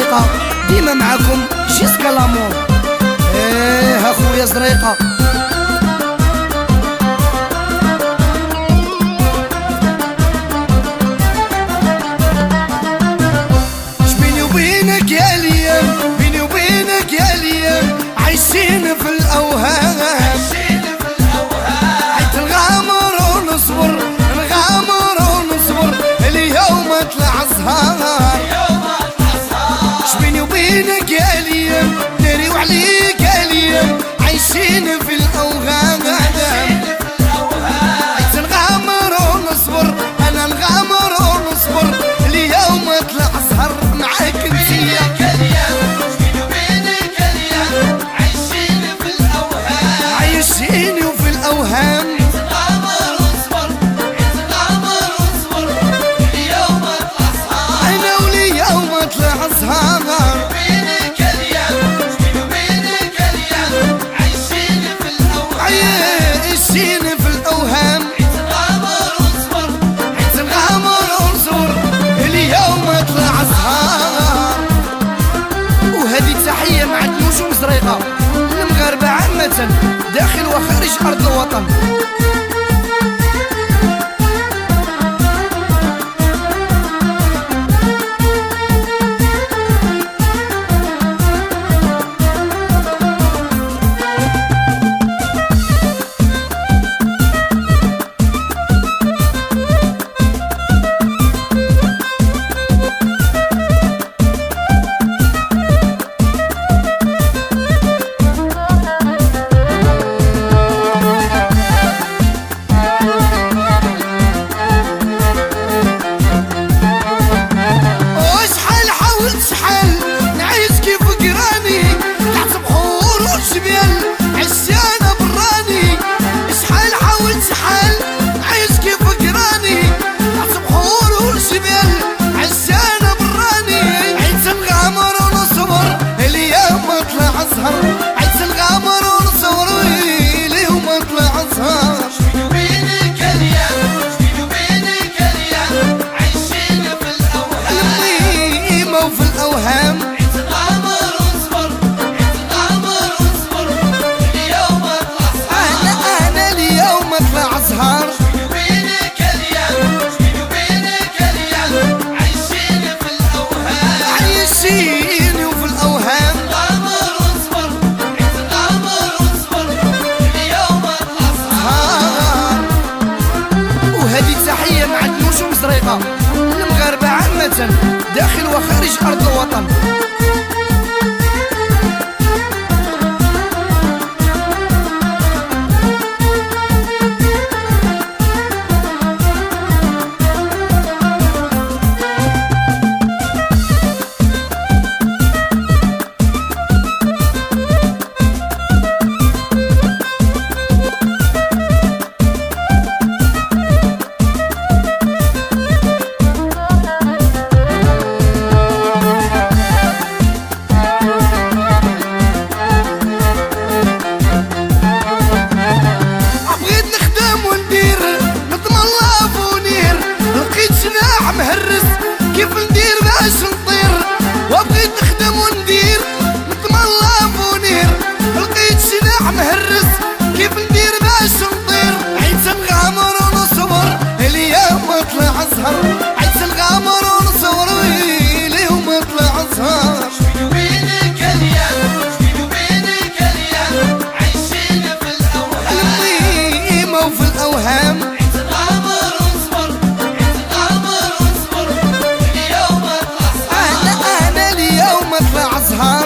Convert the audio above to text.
زريقة ديما معاكم جيسكا لامور. ايه اخويا زريقة شبيني وبينك يا ليام، بيني وبينك يا ليام عايشين في الاوهام، عيت نغامر ونصبر، نغامر ونصبر اليوم طلع الزهار. شبيني وبينك يا ليام داري وعليك يا ليام عايشين في الاوهام، عيت نغامر ونصبر، انا نغامر ونصبر اليوم طلع الزهر معاك انتيا. عايشين وفي الاوهام انا واليوم طلع الزهر. عايشين في الاوهام نغامر ونصبر اليوم طلع الزهر. وهذه تحية مع النجوم زريقة المغاربة عامة داخل وخارج أرض الوطن. المغاربة عامة داخل وخارج أرض الوطن. مهرس كيف ندير باش نطير، وبغيت نخدم وندير نتملف ونير، لقيت جناح مهرس كيف ندير باش نطير، عيت نغامر ونصبر اليوم طلع الزهر، عيت نغامر ونصبر اليوم طلع الزهر. شبيني وبينك اليوم، شبيني وبينك اليوم عايشين في الاوهام، المقيمة وفي الاوهام طلع الزهر.